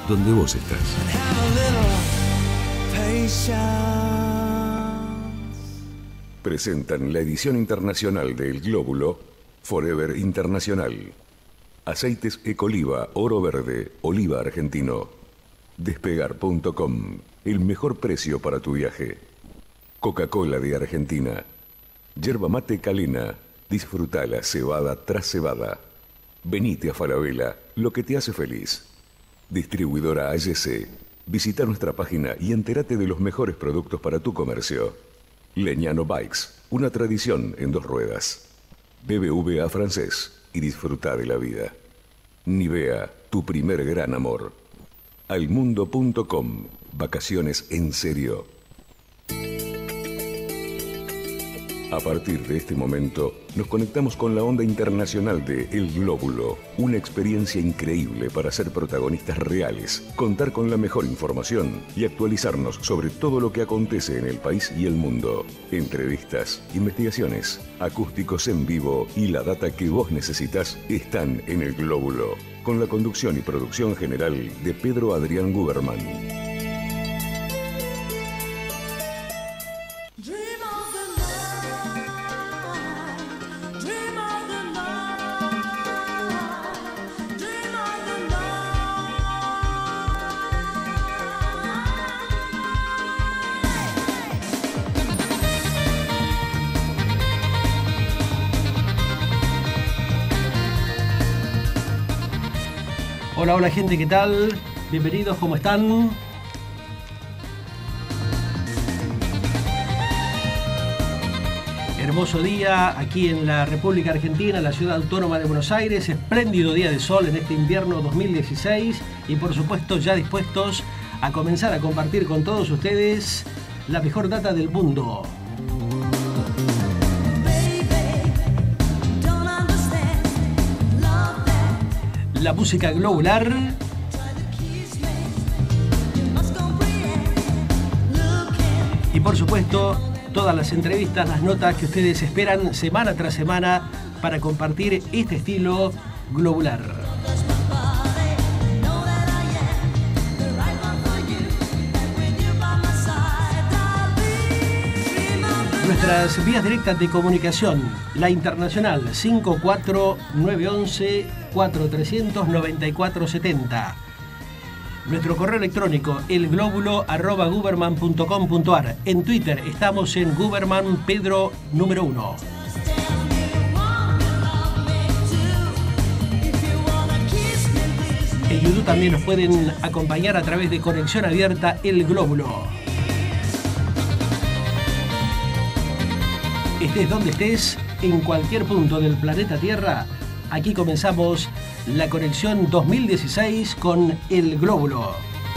donde vos estás. Presentan la edición internacional del Glóbulo Forever Internacional. Aceites Ecoliva, oro verde, oliva argentino. Despegar.com, el mejor precio para tu viaje. Coca-Cola de Argentina. Yerba mate Calena, disfrutala cebada tras cebada. Venite a Falabella, lo que te hace feliz. Distribuidora AYC. Visita nuestra página y entérate de los mejores productos para tu comercio. Leñano Bikes, una tradición en 2 ruedas. BBVA Francés y disfruta de la vida. Nivea, tu primer gran amor. Almundo.com, vacaciones en serio. A partir de este momento, nos conectamos con la onda internacional de El Glóbulo, una experiencia increíble para ser protagonistas reales, contar con la mejor información y actualizarnos sobre todo lo que acontece en el país y el mundo. Entrevistas, investigaciones, acústicos en vivo y la data que vos necesitas están en El Glóbulo, con la conducción y producción general de Pedro Adrián Guberman. Hola, hola gente, ¿qué tal? Bienvenidos, ¿cómo están? Hermoso día aquí en la República Argentina, en la ciudad autónoma de Buenos Aires. Espléndido día de sol en este invierno 2016 y por supuesto ya dispuestos a comenzar a compartir con todos ustedes la mejor data del mundo. La música globular y por supuesto todas las entrevistas, las notas que ustedes esperan semana tras semana para compartir este estilo globular. Nuestras vías directas de comunicación, la internacional 54911-4300-9470. Nuestro correo electrónico, elglobulo@guberman.com.ar. En Twitter estamos en Guberman Pedro número 1. En YouTube también nos pueden acompañar a través de Conexión Abierta El Glóbulo. Estés donde estés, en cualquier punto del planeta Tierra, aquí comenzamos la conexión 2016 con El Glóbulo.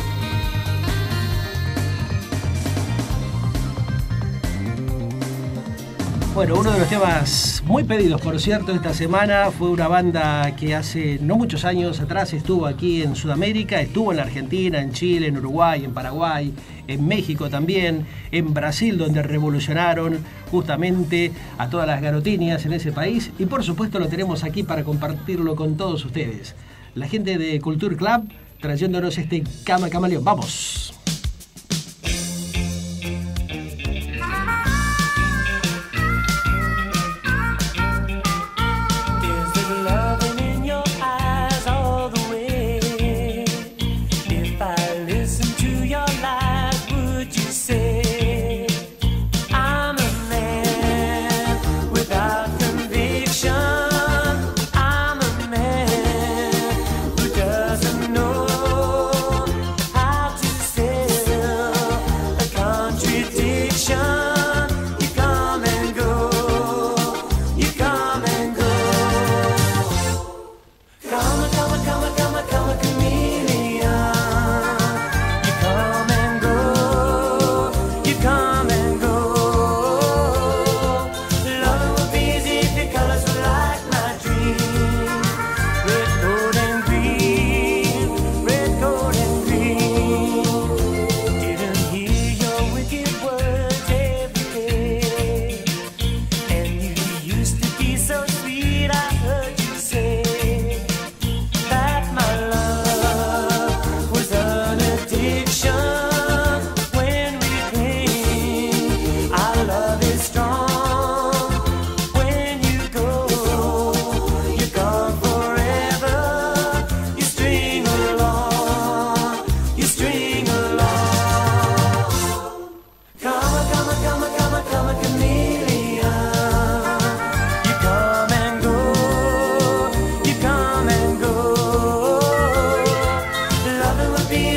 Bueno, uno de los temas muy pedidos, por cierto, esta semana fue una banda que hace no muchos años atrás estuvo aquí en Sudamérica, estuvo en la Argentina, en Chile, en Uruguay, en Paraguay, en México también, en Brasil, donde revolucionaron justamente a todas las garotinias en ese país, y por supuesto lo tenemos aquí para compartirlo con todos ustedes. La gente de Culture Club trayéndonos este Cama Camaleón. ¡Vamos! Say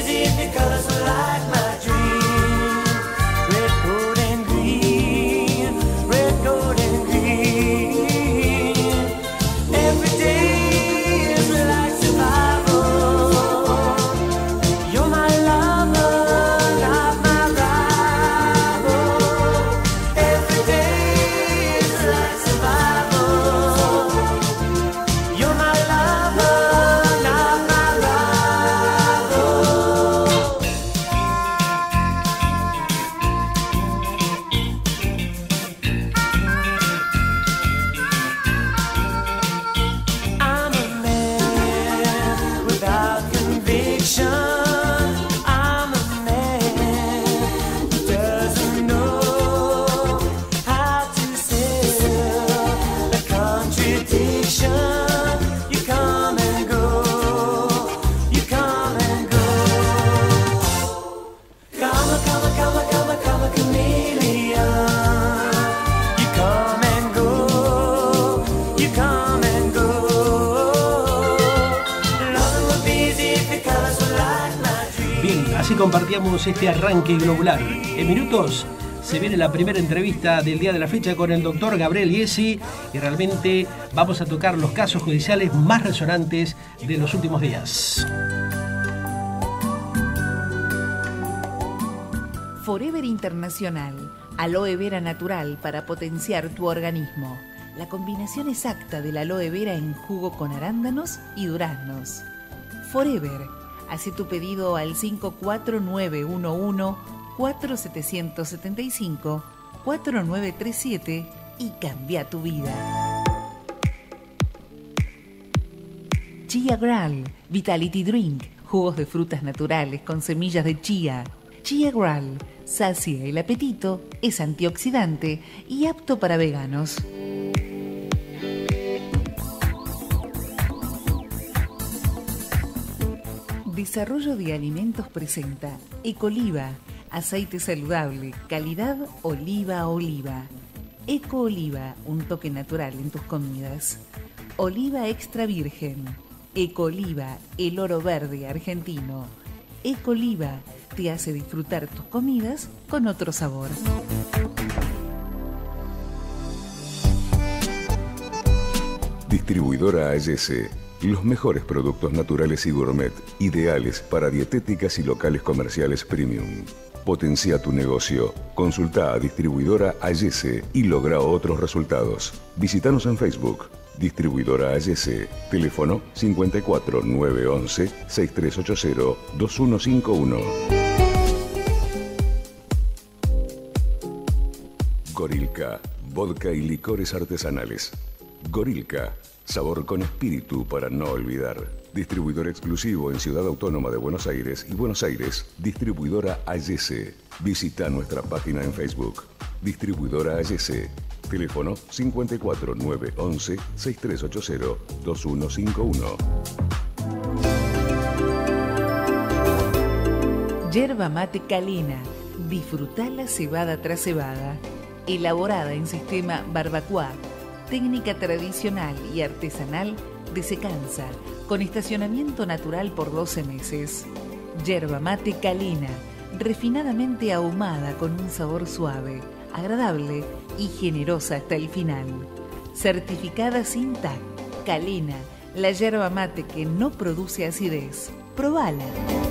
Así compartíamos este arranque globular. En minutos se viene la primera entrevista del día de la fecha con el doctor Gabriel Iesi y realmente vamos a tocar los casos judiciales más resonantes de los últimos días. Forever Internacional, aloe vera natural para potenciar tu organismo. La combinación exacta del aloe vera en jugo con arándanos y duraznos. Forever. Hace tu pedido al 54911-4775-4937 y cambia tu vida. Chia Gral, Vitality Drink, jugos de frutas naturales con semillas de chía. Chia Gral, sacia el apetito, es antioxidante y apto para veganos. Desarrollo de Alimentos presenta Ecoliva, aceite saludable, calidad oliva. Eco Oliva, un toque natural en tus comidas. Oliva extra virgen. Ecoliva, el oro verde argentino. Ecoliva te hace disfrutar tus comidas con otro sabor. Distribuidora AYS. Los mejores productos naturales y gourmet, ideales para dietéticas y locales comerciales premium. Potencia tu negocio. Consulta a Distribuidora AYS y logra otros resultados. Visítanos en Facebook. Distribuidora AYS. Teléfono 54 911 6380 2151. Gorilka. Vodka y licores artesanales. Gorilka. Sabor con espíritu para no olvidar. Distribuidor exclusivo en Ciudad Autónoma de Buenos Aires y Buenos Aires. Distribuidora AYS. Visita nuestra página en Facebook. Distribuidora AYS. Teléfono 54 911 6380 2151. Yerba mate Calina. Disfruta la cebada tras cebada. Elaborada en sistema barbacoa. Técnica tradicional y artesanal de secanza, con estacionamiento natural por 12 meses. Yerba mate Calina, refinadamente ahumada con un sabor suave, agradable y generosa hasta el final. Certificada sin TAC. Calina, la yerba mate que no produce acidez. Probala.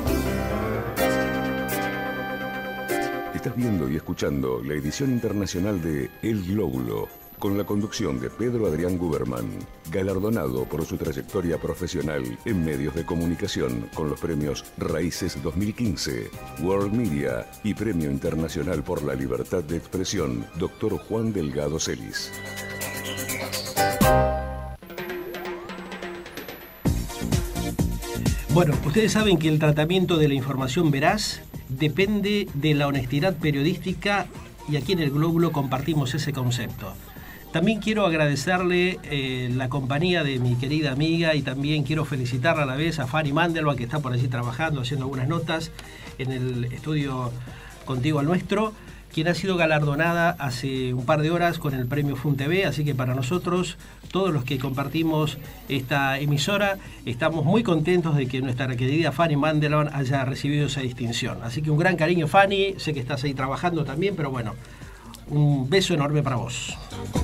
Estás viendo y escuchando la edición internacional de El Glóbulo, con la conducción de Pedro Adrián Guberman, galardonado por su trayectoria profesional en medios de comunicación con los premios Raíces 2015, World Media y Premio Internacional por la Libertad de Expresión, Dr. Juan Delgado Celis. Bueno, ustedes saben que el tratamiento de la información veraz depende de la honestidad periodística y aquí en El Glóbulo compartimos ese concepto. También quiero agradecerle la compañía de mi querida amiga y también quiero felicitarla a la vez a Fanny Mandelbaum, que está por allí trabajando, haciendo algunas notas en el estudio contigo al nuestro. quien ha sido galardonada hace un par de horas con el premio FUNTV, así que para nosotros, todos los que compartimos esta emisora, estamos muy contentos de que nuestra querida Fanny Mandelman haya recibido esa distinción. Así que un gran cariño, Fanny, sé que estás ahí trabajando también, pero bueno, un beso enorme para vos.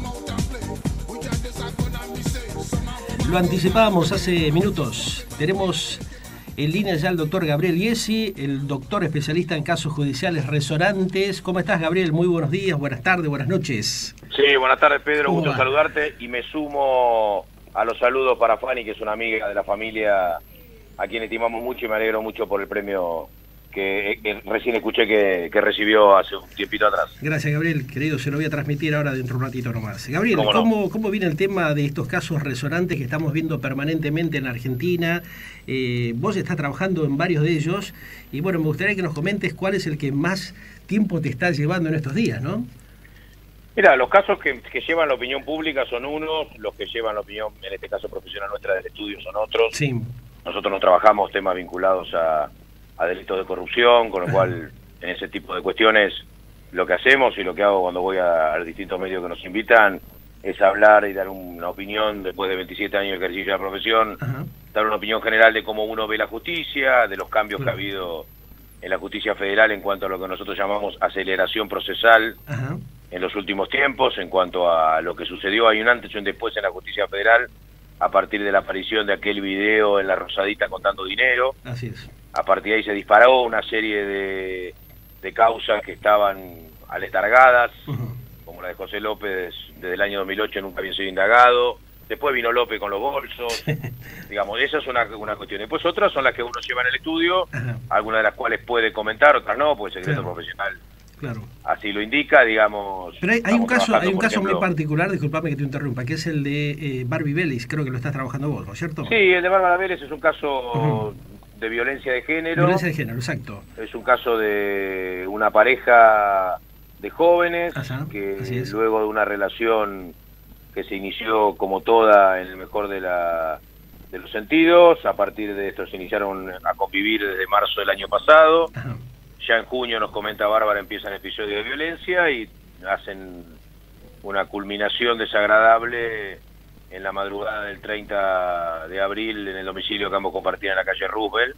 Lo anticipábamos hace minutos, tenemos en línea ya el doctor Gabriel Iesi, el doctor especialista en casos judiciales resonantes. ¿Cómo estás, Gabriel? Muy buenos días, buenas tardes, buenas noches. Sí, buenas tardes, Pedro, gusto saludarte y me sumo a los saludos para Fanny, que es una amiga de la familia a quien estimamos mucho y me alegro mucho por el premio que recién escuché que recibió hace un tiempito atrás. Gracias, Gabriel, querido, se lo voy a transmitir ahora dentro de un ratito nomás. Gabriel, ¿cómo viene el tema de estos casos resonantes que estamos viendo permanentemente en la Argentina? Vos estás trabajando en varios de ellos y bueno, me gustaría que nos comentes cuál es el que más tiempo te está llevando en estos días, ¿no? Mira, los casos que llevan la opinión pública son unos, los que llevan la opinión, en este caso profesional nuestra del estudio, son otros. Sí. Nosotros no trabajamos temas vinculados a delitos de corrupción, con lo cual en ese tipo de cuestiones lo que hacemos y lo que hago cuando voy a los distintos medios que nos invitan es hablar y dar una opinión después de 27 años de ejercicio de la profesión, dar una opinión general de cómo uno ve la justicia, de los cambios que ha habido en la justicia federal en cuanto a lo que nosotros llamamos aceleración procesal en los últimos tiempos, en cuanto a lo que sucedió, hay un antes y un después en la justicia federal a partir de la aparición de aquel video en la Rosadita contando dinero. Así es. A partir de ahí se disparó una serie de causas que estaban aletargadas, como la de José López desde el año 2008 nunca había sido indagado. Después vino López con los bolsos. Digamos, esa es una cuestión. Después otras son las que uno lleva en el estudio, algunas de las cuales puede comentar, otras no, porque el secreto profesional así lo indica, digamos. Pero hay un caso muy particular, disculpame que te interrumpa, que es el de Barbie Vélez, creo que lo estás trabajando vos, ¿no es cierto? Sí, el de Bárbara Vélez es un caso de violencia de género. Violencia de género, exacto. Es un caso de una pareja de jóvenes que luego de una relación que se inició como toda en el mejor de los sentidos, a partir de esto se iniciaron a convivir desde marzo del año pasado. Ya en junio, nos comenta Bárbara, empiezan episodios de violencia y hacen una culminación desagradable en la madrugada del 30 de abril en el domicilio que ambos compartían en la calle Roosevelt.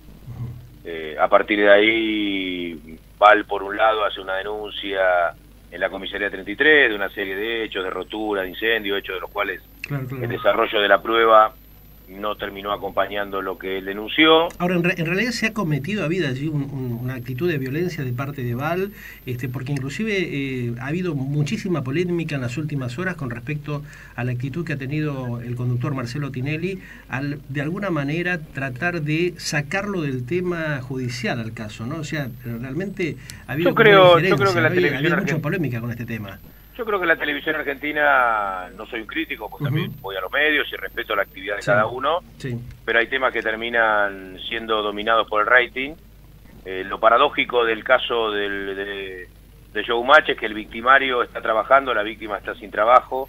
A partir de ahí, Val, por un lado, hace una denuncia en la comisaría 33 de una serie de hechos, de rotura, de incendio, hechos de los cuales el desarrollo de la prueba no terminó acompañando lo que él denunció. Ahora, en realidad se ha cometido, ha habido allí una actitud de violencia de parte de Val, porque inclusive ha habido muchísima polémica en las últimas horas con respecto a la actitud que ha tenido el conductor Marcelo Tinelli al, de alguna manera, tratar de sacarlo del tema judicial al caso, ¿no? O sea, realmente ha habido yo creo que la televisión ha habido mucha polémica con este tema. Yo creo que la televisión argentina, no soy un crítico, porque también voy a los medios y respeto la actividad de cada uno, pero hay temas que terminan siendo dominados por el rating. Lo paradójico del caso de Showmatch es que el victimario está trabajando, la víctima está sin trabajo.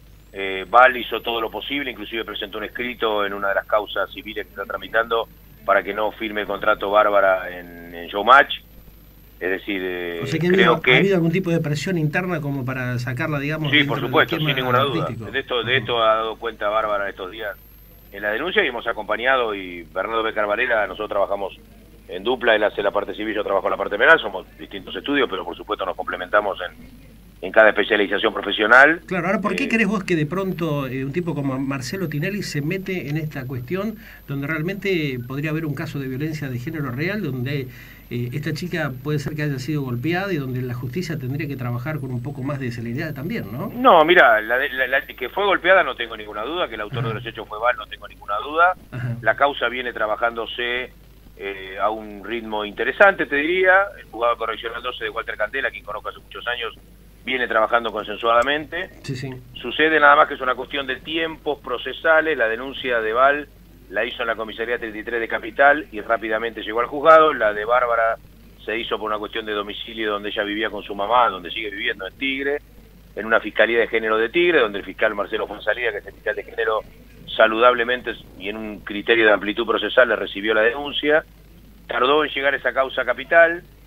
Val hizo todo lo posible, inclusive presentó un escrito en una de las causas civiles que está tramitando para que no firme el contrato Bárbara en Showmatch. Es decir, o sea que creo que ha habido algún tipo de presión interna como para sacarla, digamos. Sí, por supuesto, sin ninguna duda. De esto ha dado cuenta Bárbara estos días en la denuncia y hemos acompañado, y Bernardo Becar Varela, nosotros trabajamos en dupla, él hace la parte civil, yo trabajo en la parte penal, somos distintos estudios, pero por supuesto nos complementamos en cada especialización profesional. Claro, ahora, ¿por qué crees vos que de pronto un tipo como Marcelo Tinelli se mete en esta cuestión donde realmente podría haber un caso de violencia de género real, donde esta chica puede ser que haya sido golpeada y donde la justicia tendría que trabajar con un poco más de celeridad también, ¿no? No, mira, la que fue golpeada no tengo ninguna duda, que el autor de los hechos fue Val, no tengo ninguna duda. La causa viene trabajándose a un ritmo interesante, te diría. El juzgado correccional 12 de Walter Candela, quien conozco hace muchos años, viene trabajando consensuadamente. Sucede nada más que es una cuestión de tiempos procesales. La denuncia de Val la hizo en la comisaría 33 de Capital y rápidamente llegó al juzgado. La de Bárbara se hizo por una cuestión de domicilio donde ella vivía con su mamá, donde sigue viviendo en Tigre, en una fiscalía de género de Tigre, donde el fiscal Marcelo Fonsalida, que es el fiscal de género, saludablemente y en un criterio de amplitud procesal le recibió la denuncia. Tardó en llegar esa causa a Capital,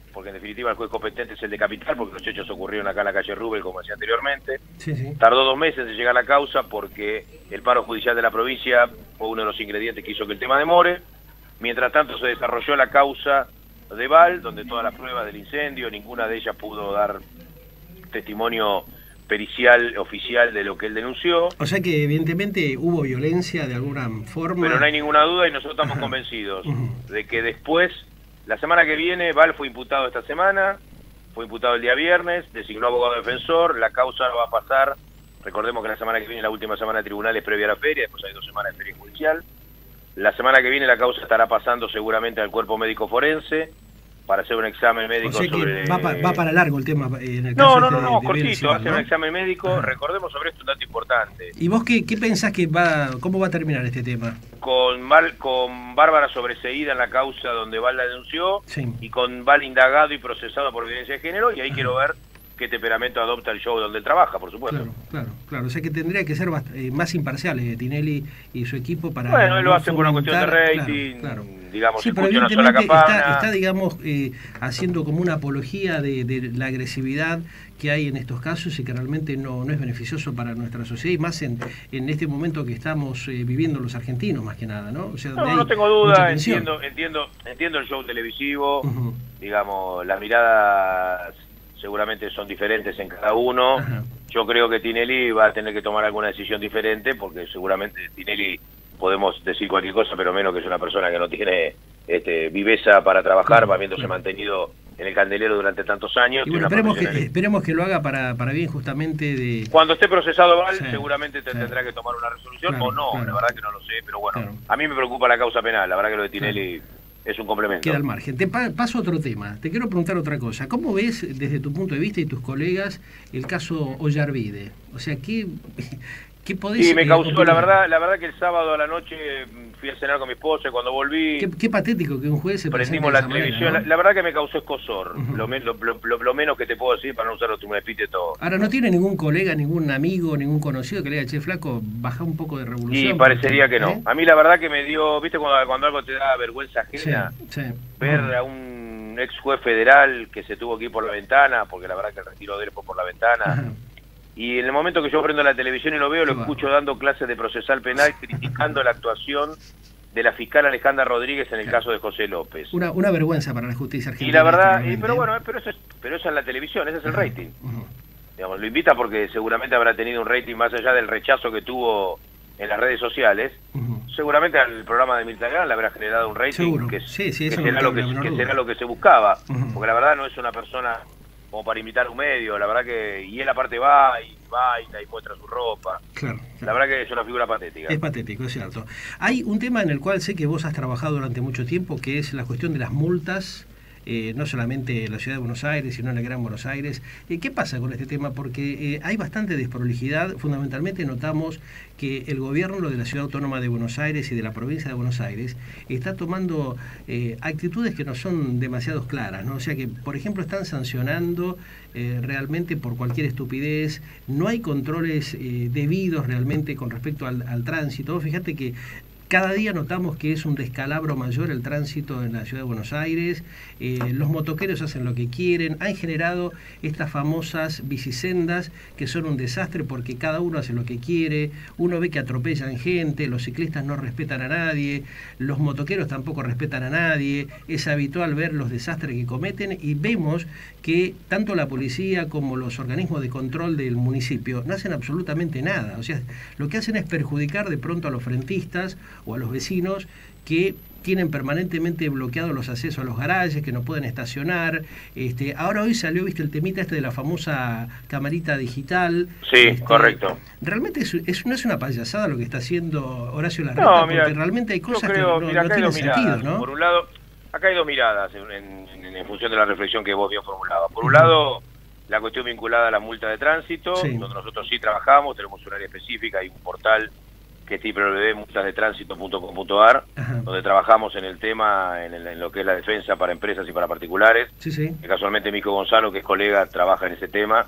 porque en definitiva el juez competente es el de Capital, porque los hechos ocurrieron acá en la calle Rubel, como decía anteriormente. Tardó 2 meses en llegar a la causa porque el paro judicial de la provincia fue uno de los ingredientes que hizo que el tema demore. Mientras tanto se desarrolló la causa de Val, donde todas las pruebas del incendio, ninguna de ellas pudo dar testimonio pericial oficial de lo que él denunció. O sea que evidentemente hubo violencia de alguna forma. Pero no hay ninguna duda y nosotros estamos convencidos de que después, la semana que viene, Val fue imputado esta semana, fue imputado el día viernes, designó abogado defensor, la causa va a pasar, recordemos que la semana que viene, la última semana de tribunales previa a la feria, después hay 2 semanas de feria judicial. La semana que viene la causa estará pasando seguramente al cuerpo médico forense para hacer un examen médico. O sea que sobre... va para largo el tema en el caso No, cortito, hacer un examen médico. Recordemos sobre esto un dato importante. ¿Y vos qué pensás que cómo va a terminar este tema? Con Bárbara sobreseída en la causa donde Val la denunció, y con Val indagado y procesado por violencia de género, y ahí quiero ver qué temperamento adopta el show donde él trabaja, por supuesto. Claro. O sea que tendría que ser más imparcial Tinelli y su equipo para... Bueno, él lo hace por una cuestión de rating, digamos, sí, pero evidentemente está digamos, haciendo como una apología de la agresividad que hay en estos casos y que realmente no es beneficioso para nuestra sociedad, y más en este momento que estamos viviendo los argentinos, más que nada, ¿no? O sea, no tengo duda, entiendo el show televisivo, digamos, las miradas seguramente son diferentes en cada uno. Yo creo que Tinelli va a tener que tomar alguna decisión diferente, porque seguramente Tinelli, podemos decir cualquier cosa, pero menos que es una persona que no tiene viveza para trabajar, va habiéndose mantenido en el candelero durante tantos años. Y bueno, esperemos que lo haga para bien justamente de... Cuando esté procesado Val, seguramente tendrá que tomar una resolución, o no, la verdad que no lo sé, pero bueno, a mí me preocupa la causa penal, la verdad que lo de Tinelli... es un complemento. Queda al margen. Paso a otro tema. Te quiero preguntar otra cosa. ¿Cómo ves, desde tu punto de vista y tus colegas, el caso Ollarvide? O sea, ¿qué podés... Sí, me causó, la verdad que el sábado a la noche fui a cenar con mi esposa y cuando volví... Qué patético que un juez se prendimos la televisión, manera, ¿no? La verdad que me causó escosor, lo menos que te puedo decir para no usar un epíteto. Ahora, ¿no tiene ningún colega, ningún amigo, ningún conocido que le diga, che, flaco, baja un poco de revolución? Sí, parecería que no. A mí la verdad que me dio, viste cuando algo te da vergüenza ajena, ver a un ex juez federal que se tuvo que ir por la ventana, porque la verdad que el retiro de él fue por la ventana. Y en el momento que yo prendo la televisión y lo veo, lo escucho dando clases de procesal penal, criticando la actuación de la fiscal Alejandra Rodríguez en el caso de José López. Una vergüenza para la justicia argentina. Y la verdad, pero bueno, pero eso es en la televisión, ese es el rating. Digamos, lo invita porque seguramente habrá tenido un rating más allá del rechazo que tuvo en las redes sociales. Seguramente al programa de Mirta Legrand le habrá generado un rating que será lo que se buscaba. Porque la verdad no es una persona como para imitar un medio, la verdad que... Y él aparte va y muestra su ropa. Claro. La verdad que es una figura patética. Es patético, es cierto. Hay un tema en el cual sé que vos has trabajado durante mucho tiempo, que es la cuestión de las multas, no solamente en la ciudad de Buenos Aires, sino en el Gran Buenos Aires. ¿Qué pasa con este tema? Porque hay bastante desprolijidad. Fundamentalmente notamos que el gobierno de la Ciudad Autónoma de Buenos Aires y de la provincia de Buenos Aires está tomando actitudes que no son demasiado claras, ¿no? O sea que, por ejemplo, están sancionando realmente por cualquier estupidez, no hay controles debidos realmente con respecto al tránsito. Fíjate que cada día notamos que es un descalabro mayor el tránsito en la ciudad de Buenos Aires, los motoqueros hacen lo que quieren, han generado estas famosas bicisendas que son un desastre porque cada uno hace lo que quiere, uno ve que atropellan gente, los ciclistas no respetan a nadie, los motoqueros tampoco respetan a nadie, es habitual ver los desastres que cometen y vemos que tanto la policía como los organismos de control del municipio no hacen absolutamente nada, o sea, lo que hacen es perjudicar de pronto a los frentistas o a los vecinos que tienen permanentemente bloqueados los accesos a los garajes, que no pueden estacionar. Ahora hoy salió, viste, el temita de la famosa camarita digital. Sí, correcto. Realmente no es una payasada lo que está haciendo Horacio Larreta, porque realmente hay cosas que no tienen sentido, ¿no? Por un lado, acá hay dos miradas en función de la reflexión que vos bien formulabas. Por un lado, la cuestión vinculada a la multa de tránsito, donde nosotros sí trabajamos, tenemos un área específica y un portal que es www.multasdetránsito.com.ar, donde trabajamos en el tema, en lo que es la defensa para empresas y para particulares. Que casualmente mi hijo Gonzalo, que es colega, trabaja en ese tema.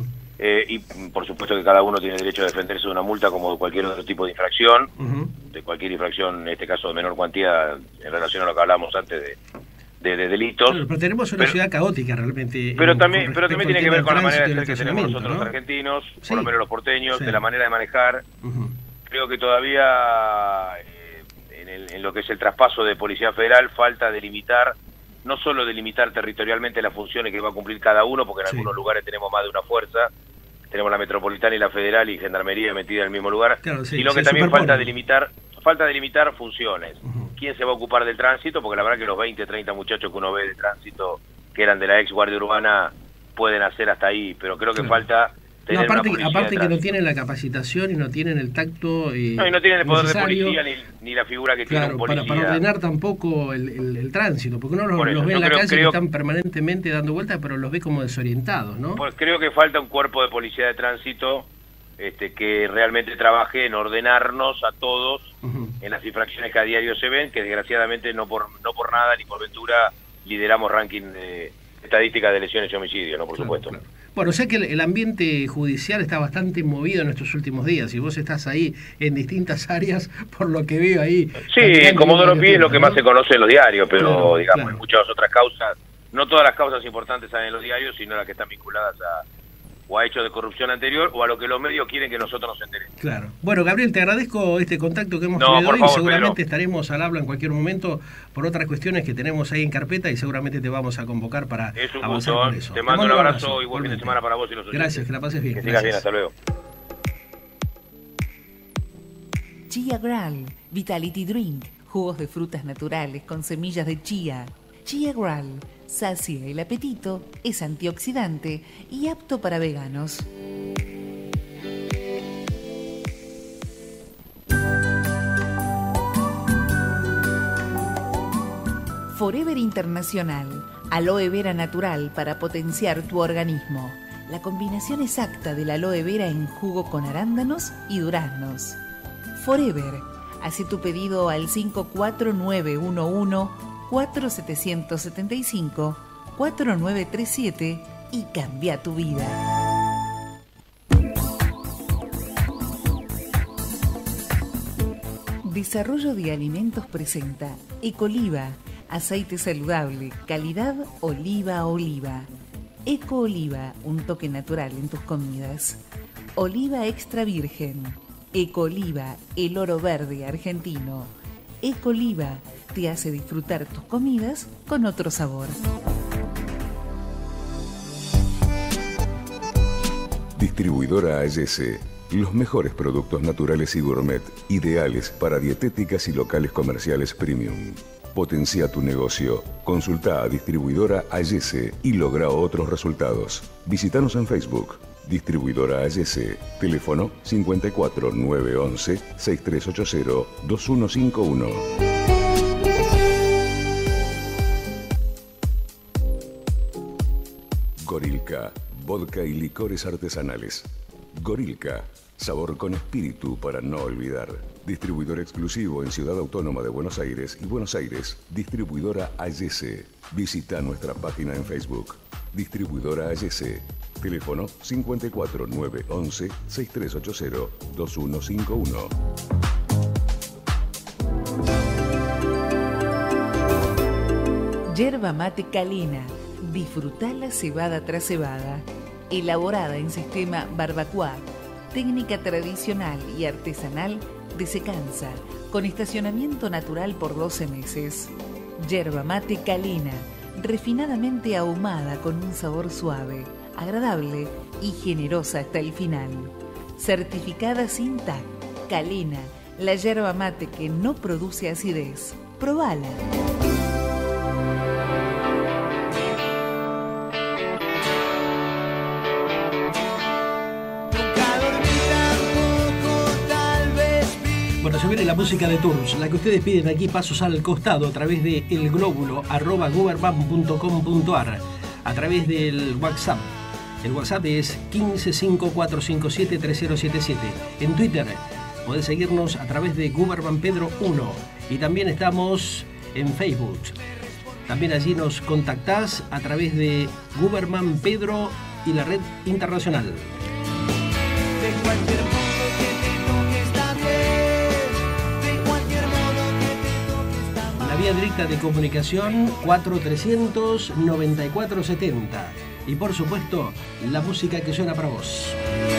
Y por supuesto que cada uno tiene derecho a defenderse de una multa como de cualquier otro tipo de infracción, de cualquier infracción, en este caso de menor cuantía, en relación a lo que hablamos antes delitos. Claro, pero tenemos una ciudad caótica realmente. Pero también tiene que ver con la manera de ser que tenemos nosotros, ¿no?, los argentinos, sí, por lo menos los porteños, sí, de la manera de manejar. Creo que todavía en lo que es el traspaso de Policía Federal falta delimitar, no solo delimitar territorialmente las funciones que va a cumplir cada uno, porque en algunos lugares tenemos más de una fuerza, tenemos la Metropolitana y la Federal y Gendarmería metida en el mismo lugar, claro, sí, sino que también falta delimitar funciones. ¿Quién se va a ocupar del tránsito? Porque la verdad que los 20, 30 muchachos que uno ve de tránsito, que eran de la ex Guardia Urbana, pueden hacer hasta ahí, pero creo que falta tener aparte que no tienen la capacitación y no tienen el tacto y no tienen el poder de policía ni la figura que tiene un policía. Para ordenar tampoco el tránsito, porque uno los ve en la calle y están permanentemente dando vueltas, pero los ve como desorientados, ¿no? Pues creo que falta un cuerpo de policía de tránsito que realmente trabaje en ordenarnos a todos en las infracciones que a diario se ven, que desgraciadamente no por nada ni por ventura lideramos ranking de estadísticas de lesiones y homicidios, ¿no? Por supuesto. Claro. Bueno, o sea que el ambiente judicial está bastante movido en estos últimos días y vos estás ahí en distintas áreas, por lo que veo ahí. Sí, Comodoro Pi es lo que más se conoce en los diarios, pero digamos, en muchas otras causas, no todas las causas importantes salen en los diarios, sino las que están vinculadas a hechos de corrupción anterior o a lo que los medios quieren que nosotros nos enteremos. Claro. Bueno, Gabriel, te agradezco este contacto que hemos tenido hoy. Seguramente estaremos al habla en cualquier momento por otras cuestiones que tenemos ahí en carpeta y seguramente te vamos a convocar para avanzar con eso. Te mando un abrazo y buen fin de semana para vos y los oyentes. Gracias, que la pases bien. Que sigas bien, hasta luego. Chia Gral, Vitality Drink, jugos de frutas naturales con semillas de chía. Chia Gral sacia el apetito, es antioxidante y apto para veganos. Forever Internacional, aloe vera natural para potenciar tu organismo. La combinación exacta del aloe vera en jugo con arándanos y duraznos. Forever, hace tu pedido al 54911-4775-4937 y cambia tu vida. Desarrollo de Alimentos presenta Ecoliva, aceite saludable, calidad oliva. Eco Oliva, un toque natural en tus comidas. Oliva extra virgen. Ecoliva, el oro verde argentino. Ecoliva te hace disfrutar tus comidas con otro sabor. Distribuidora AYS. Los mejores productos naturales y gourmet, ideales para dietéticas y locales comerciales premium. Potencia tu negocio. Consulta a Distribuidora AYS y logra otros resultados. Visítanos en Facebook. Distribuidora AYS. Teléfono 54 911 6380 2151. Gorilka, vodka y licores artesanales. Gorilka, sabor con espíritu para no olvidar. Distribuidor exclusivo en Ciudad Autónoma de Buenos Aires y Buenos Aires. Distribuidora AYS. Visita nuestra página en Facebook. Distribuidora AYS. Teléfono 54 911 6380 2151. Yerba mate Calina. Disfrutá la cebada tras cebada. Elaborada en sistema barbacoa. Técnica tradicional y artesanal de secanza. Con estacionamiento natural por 12 meses. Yerba mate Calina. Refinadamente ahumada con un sabor suave, agradable y generosa hasta el final. Certificada sin TAC. Calina, la yerba mate que no produce acidez. Probala. Bueno, se viene la música de Tours, la que ustedes piden aquí, pasos al costado, a través de elglóbulo@guberbank.com.ar, a través del WhatsApp. El WhatsApp es 1554573077. En Twitter podés seguirnos a través de Guberban Pedro 1 y también estamos en Facebook. También allí nos contactás a través de Guberban Pedro y la red internacional. vía directa de comunicación 4300-9470. Y por supuesto, la música que suena para vos.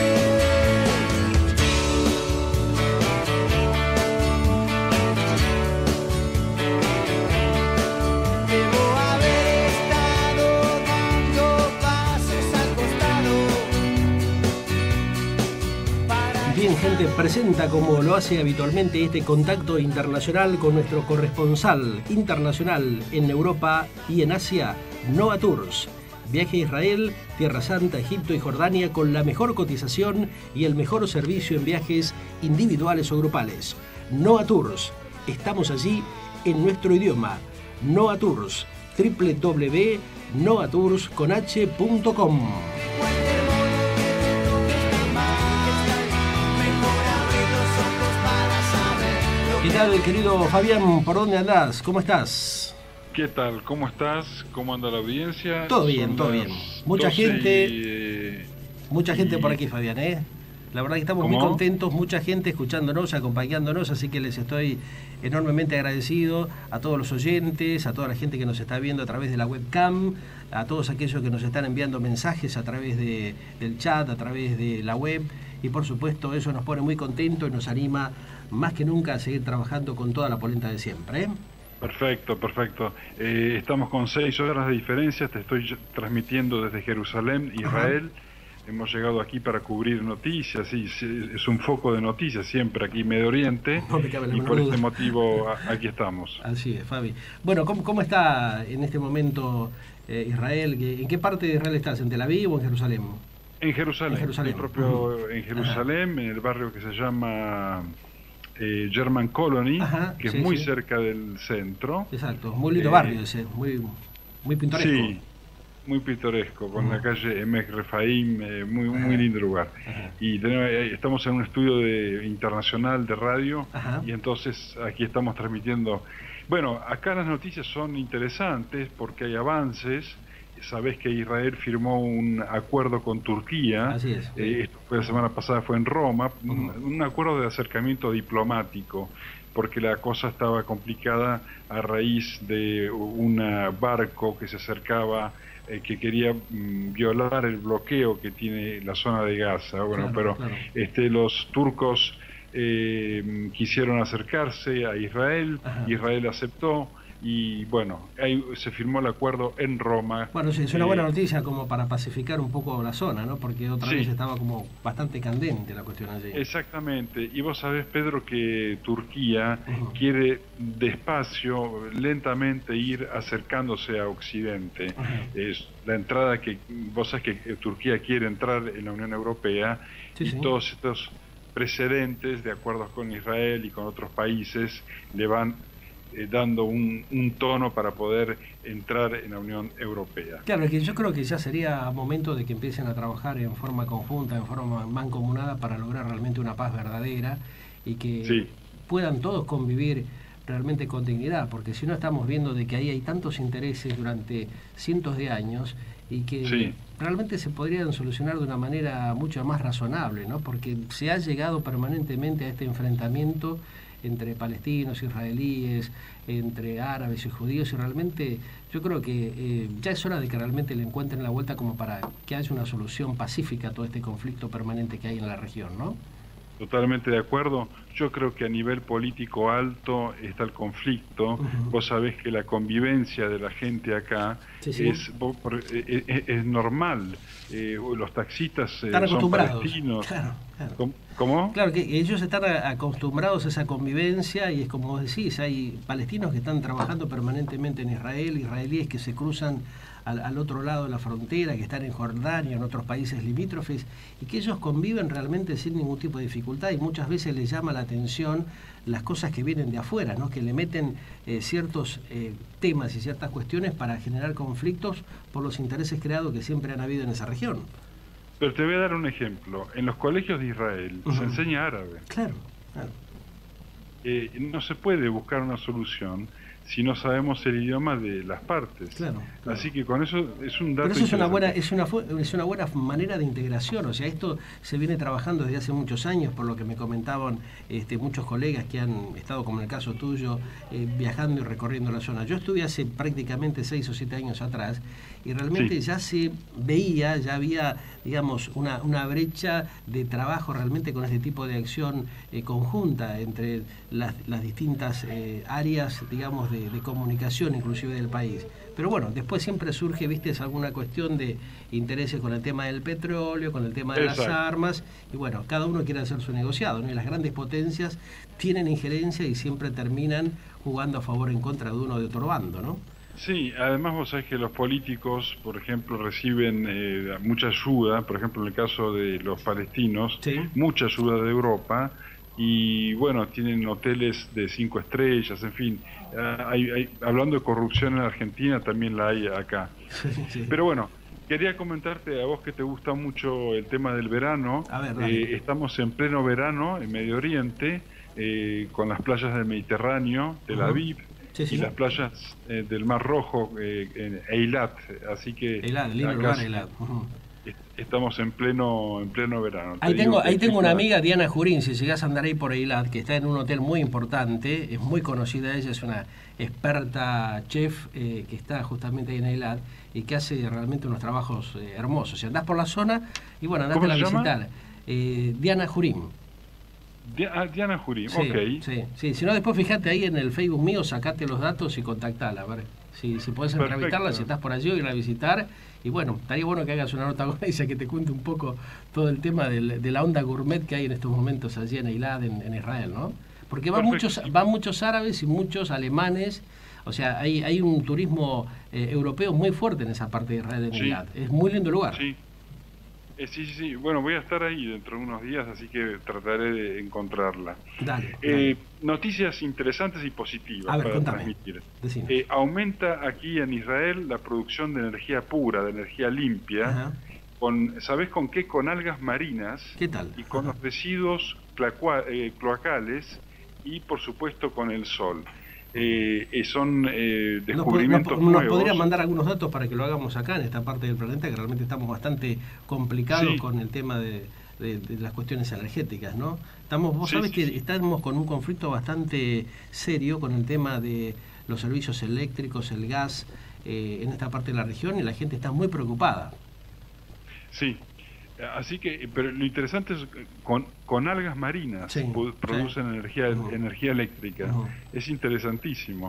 Bien, gente, presenta como lo hace habitualmente este contacto internacional con nuestro corresponsal internacional en Europa y en Asia, Noah Tours. Viaje a Israel, Tierra Santa, Egipto y Jordania con la mejor cotización y el mejor servicio en viajes individuales o grupales. Noah Tours. Estamos allí en nuestro idioma. Noah Tours. www.noatours.com. ¿Qué tal, querido Fabián? ¿Por dónde andás? ¿Cómo estás? ¿Qué tal? ¿Cómo estás? ¿Cómo anda la audiencia? Todo bien, todo bien. Mucha gente por aquí, Fabián, ¿eh? La verdad que estamos muy contentos, mucha gente escuchándonos, acompañándonos, así que les estoy enormemente agradecido a todos los oyentes, a toda la gente que nos está viendo a través de la webcam, a todos aquellos que nos están enviando mensajes a través del chat, a través de la web, y por supuesto eso nos pone muy contentos y nos anima más que nunca a seguir trabajando con toda la polenta de siempre, ¿eh? Perfecto, perfecto. Estamos con 6 horas de diferencia, te estoy transmitiendo desde Jerusalén, Israel. Ajá. Hemos llegado aquí para cubrir noticias, y es un foco de noticias siempre aquí en Medio Oriente, y por este motivo aquí estamos. Así es, Fabi. Bueno, ¿cómo está en este momento Israel? ¿En qué parte de Israel estás? ¿En Tel Aviv o en Jerusalén? En Jerusalén, en Jerusalén, en el barrio que se llama German Colony, que es muy cerca del centro. Exacto, muy lindo barrio ese, muy pintoresco. Sí, muy pintoresco, con la calle Emek Refaim, muy lindo lugar. Y estamos en un estudio internacional de radio, y entonces aquí estamos transmitiendo. Bueno, acá las noticias son interesantes porque hay avances. Sabés que Israel firmó un acuerdo con Turquía. Así es. Esto fue la semana pasada, fue en Roma, un acuerdo de acercamiento diplomático, porque la cosa estaba complicada a raíz de un barco que se acercaba, que quería violar el bloqueo que tiene la zona de Gaza. Bueno, claro. Los turcos quisieron acercarse a Israel, Israel aceptó. Y bueno, ahí se firmó el acuerdo en Roma. Bueno, sí, es una buena noticia como para pacificar un poco la zona, ¿no? Porque otra vez estaba como bastante candente la cuestión allí. Exactamente. Y vos sabés, Pedro, que Turquía quiere despacio, lentamente ir acercándose a Occidente. Es la entrada que vos sabés que Turquía quiere entrar en la Unión Europea, todos estos precedentes de acuerdos con Israel y con otros países le van dando un tono para poder entrar en la Unión Europea. Claro, es que yo creo que ya sería momento de que empiecen a trabajar en forma conjunta, en forma mancomunada, para lograr realmente una paz verdadera y que puedan todos convivir realmente con dignidad, porque si no estamos viendo de que ahí hay tantos intereses durante cientos de años y que realmente se podrían solucionar de una manera mucho más razonable, ¿no? Porque se ha llegado permanentemente a este enfrentamiento entre palestinos, israelíes, entre árabes y judíos, y realmente yo creo que ya es hora de que realmente le encuentren la vuelta como para que haya una solución pacífica a todo este conflicto permanente que hay en la región, ¿no? Totalmente de acuerdo. Yo creo que a nivel político alto está el conflicto. Vos sabés que la convivencia de la gente acá es normal. Los taxistas son palestinos. Claro. ¿Cómo? Claro, que ellos están acostumbrados a esa convivencia, y es como vos decís, hay palestinos que están trabajando permanentemente en Israel, israelíes que se cruzan al otro lado de la frontera, que están en Jordania, en otros países limítrofes, y que ellos conviven realmente sin ningún tipo de dificultad, y muchas veces les llama la atención las cosas que vienen de afuera, ¿no? Que le meten ciertos temas y ciertas cuestiones para generar conflictos por los intereses creados que siempre han habido en esa región. Pero te voy a dar un ejemplo. En los colegios de Israel se enseña árabe. Claro. No se puede buscar una solución si no sabemos el idioma de las partes. Claro. Así que con eso es un dato. Pero eso es una buena manera de integración. O sea, esto se viene trabajando desde hace muchos años, por lo que me comentaban muchos colegas que han estado, como en el caso tuyo, viajando y recorriendo la zona. Yo estuve hace prácticamente 6 o 7 años atrás y realmente ya se veía, ya había, digamos, una brecha de trabajo realmente con este tipo de acción conjunta entre las distintas áreas, digamos, de comunicación inclusive del país. Pero bueno, después siempre surge, viste, alguna cuestión de intereses con el tema del petróleo, con el tema de las armas, y bueno, cada uno quiere hacer su negociado, ¿no? Y las grandes potencias tienen injerencia y siempre terminan jugando a favor o en contra de uno o de otro bando, ¿no? Sí, además vos sabés que los políticos, por ejemplo, reciben mucha ayuda, por ejemplo en el caso de los palestinos, mucha ayuda de Europa, y bueno, tienen hoteles de 5 estrellas, en fin, hablando de corrupción en Argentina también la hay acá. Pero bueno, quería comentarte a vos que te gusta mucho el tema del verano. A ver, estamos en pleno verano en Medio Oriente, con las playas del Mediterráneo, Tel Aviv, y las playas del Mar Rojo, en Eilat, así que Eilat, lindo lugar, Eilat. Estamos en pleno verano. Ahí tengo una amiga, Diana Jurín, si llegás a andar ahí por Eilat, que está en un hotel muy importante, es muy conocida ella, es una experta chef que está justamente ahí en Eilat y que hace realmente unos trabajos hermosos. Si andás por la zona, y bueno, andate a visitar. Diana Jurín. Diana Jurín, sí, ok. Sí, si no, después fíjate ahí en el Facebook mío, sacate los datos y contactala, a ver si podés entrevistarla, si estás por allí o ir a visitar. Y bueno, estaría bueno que hagas una nota con ella, que te cuente un poco todo el tema de la onda gourmet que hay en estos momentos allí en Eilat, en Israel, ¿no? Porque van muchos árabes y muchos alemanes, o sea, hay un turismo europeo muy fuerte en esa parte de Israel, en Eilat. Es muy lindo lugar. Sí, bueno, voy a estar ahí dentro de unos días, así que trataré de encontrarla. Dale. Noticias interesantes y positivas para transmitir. Aumenta aquí en Israel la producción de energía pura, de energía limpia. ¿Sabés con qué? Con algas marinas. ¿Qué tal? Y con los residuos cloacales y, por supuesto, con el sol. Son descubrimientos nuevos. ¿Nos podrían mandar algunos datos para que lo hagamos acá en esta parte del planeta, que realmente estamos bastante complicados con el tema de las cuestiones energéticas, ¿no? Vos sabés que estamos con un conflicto bastante serio con el tema de los servicios eléctricos, el gas, en esta parte de la región, y la gente está muy preocupada. Sí. Así que, pero lo interesante es con algas marinas producen energía eléctrica. Es interesantísimo.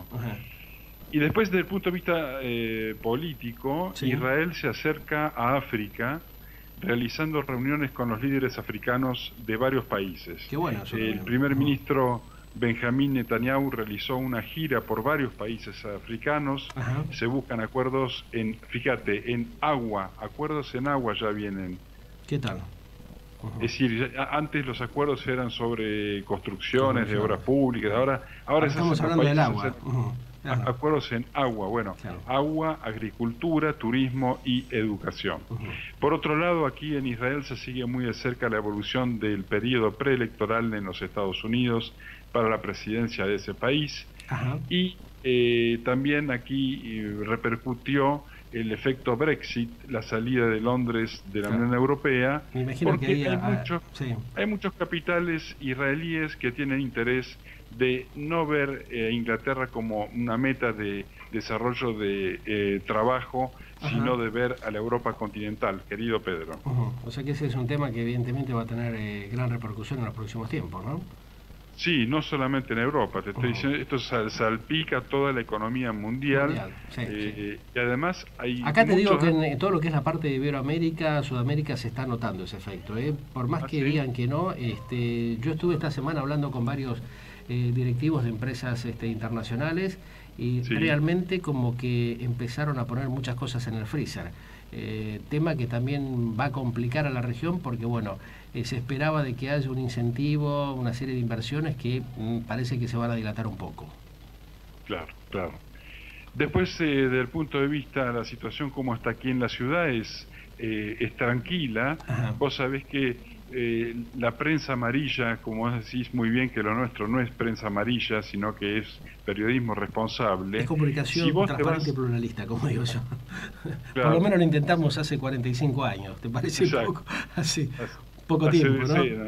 Y después, desde el punto de vista político, Israel se acerca a África, realizando reuniones con los líderes africanos de varios países. Qué bueno, el primer ministro Benjamín Netanyahu realizó una gira por varios países africanos. Se buscan acuerdos en agua. Acuerdos en agua ya vienen. ¿Qué tal? Es decir, antes los acuerdos eran sobre construcciones de obras públicas, ahora estamos hablando del agua. Acuerdos en agua, agua, agricultura, turismo y educación. Por otro lado, aquí en Israel se sigue muy de cerca la evolución del periodo preelectoral en los Estados Unidos para la presidencia de ese país. Y también aquí repercutió el efecto Brexit, la salida de Londres de la Unión Europea, porque hay muchos capitales israelíes que tienen interés de no ver a Inglaterra como una meta de desarrollo de trabajo, sino de ver a la Europa continental, querido Pedro. O sea que ese es un tema que evidentemente va a tener gran repercusión en los próximos tiempos, ¿no? Sí, no solamente en Europa, te estoy diciendo, esto salpica toda la economía mundial. Y además hay... Acá te digo que en todo lo que es la parte de Iberoamérica, Sudamérica, se está notando ese efecto. Por más que digan que no, yo estuve esta semana hablando con varios directivos de empresas internacionales y realmente como que empezaron a poner muchas cosas en el freezer. Tema que también va a complicar a la región porque, bueno, se esperaba de que haya un incentivo, una serie de inversiones que parece que se van a dilatar un poco. Claro. Después, desde el punto de vista de la situación como está aquí en la ciudad es tranquila. Vos sabés que la prensa amarilla, como vos decís muy bien, que lo nuestro no es prensa amarilla, sino que es periodismo responsable. Es comunicación transparente y pluralista, como digo yo. Claro. Por lo menos lo intentamos hace 45 años, ¿te parece? Exacto. Poco? Poco tiempo, ¿no? Sí,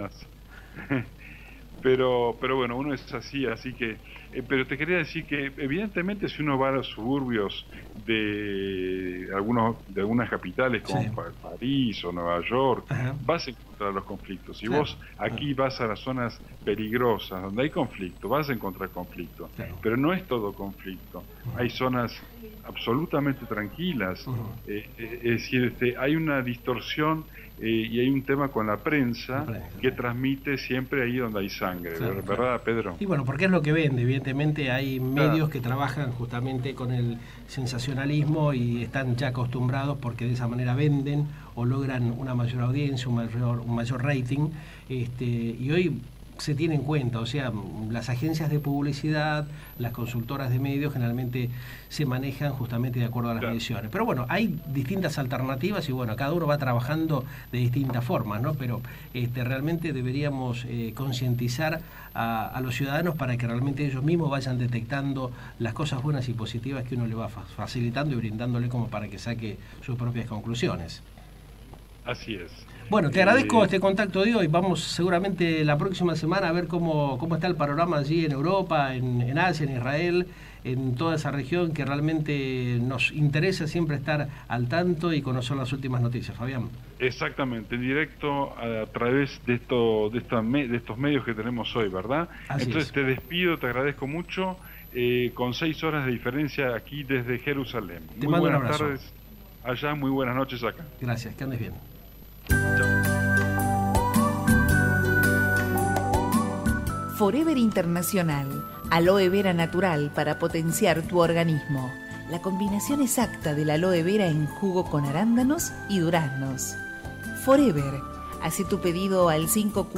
pero bueno, uno es así que... pero te quería decir que evidentemente si uno va a los suburbios de algunas capitales como París o Nueva York, vas a encontrar los conflictos. Si vos aquí vas a las zonas peligrosas donde hay conflicto, vas a encontrar conflicto. Pero no es todo conflicto. Hay zonas absolutamente tranquilas. Es decir, hay una distorsión y hay un tema con la prensa que transmite siempre ahí donde hay sangre, ¿verdad, Pedro? Y bueno, porque es lo que vende. Evidentemente hay medios que trabajan justamente con el sensacionalismo y están ya acostumbrados porque de esa manera venden o logran una mayor audiencia, un mayor rating, y hoy se tiene en cuenta, o sea, las agencias de publicidad, las consultoras de medios generalmente se manejan justamente de acuerdo a las mediciones. Pero bueno, hay distintas alternativas y bueno, cada uno va trabajando de distintas formas, ¿no? Pero realmente deberíamos concientizar a los ciudadanos para que realmente ellos mismos vayan detectando las cosas buenas y positivas que uno le va facilitando y brindándole como para que saque sus propias conclusiones. Así es. Bueno, te agradezco este contacto de hoy. Vamos seguramente la próxima semana a ver cómo está el panorama allí en Europa, en Asia, en Israel, en toda esa región que realmente nos interesa siempre estar al tanto y conocer las últimas noticias, Fabián. Exactamente, en directo a través de estos medios que tenemos hoy, ¿verdad? Entonces te despido, te agradezco mucho, con 6 horas de diferencia aquí desde Jerusalén. Muy buenas tardes allá, muy buenas noches acá. Gracias, que andes bien. Forever Internacional, aloe vera natural para potenciar tu organismo. La combinación exacta del aloe vera en jugo con arándanos y duraznos. Forever, hace tu pedido al